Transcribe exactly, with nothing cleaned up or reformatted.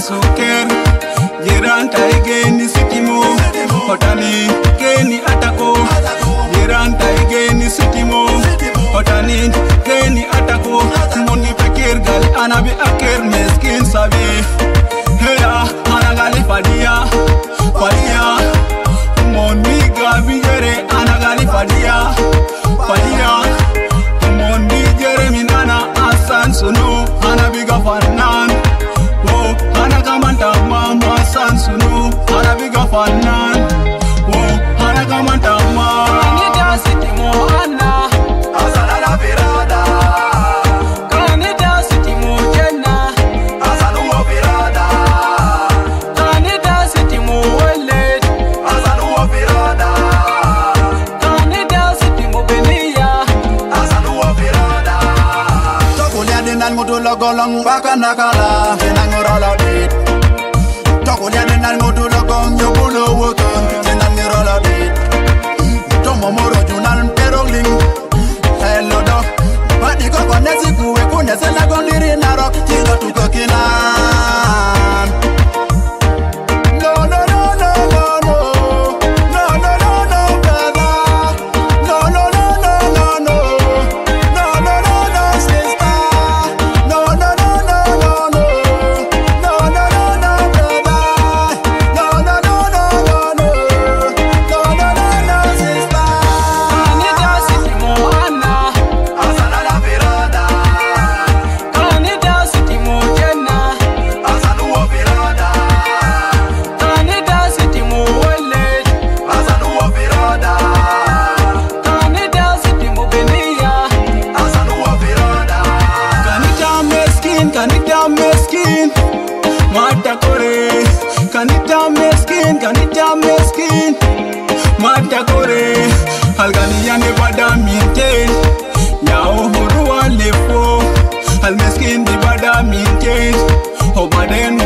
suker jiran taigeni sitimo hotani keni atako jiran taigeni sitimo hotani keni atako moni pekir gal anabi aker meskin sabi heya anagali fadia fadia moni gabi jere anagali fadia fadia moni jere minana asan sunu anabi gafanan oh anagamanta mama asan sunu anabi gafanan oh anagamanta mama kanida sitimo ana asala la virada kanida sitimo jenna asala wa virada kanida sitimo wele asala wa virada kanida sitimo belia asala wa virada tokulia denal modulo golong bakana kala tenangorola dit tokulia denal modulo gong yobulo wotun tenangorola dit tomo moro junal perogling hello do badi ko konesi kuwe kunese la gondiri narok tilo tukokinan no no no no no no no no no no brother no no no no no no no no no no sister no no no no no no no no no no brother no no no no no no no no no no sister kanida sitimo ana asala la virada kanida sitimo jenna asala wa virada kanida sitimo wele asala wa virada kanida sitimo belia asala wa virada kanida meskin kanida meskin mata kore kanida meskin kanida meskin mata kore algani yane bada minten yao huru wale fo al meskin di bada minten ho baden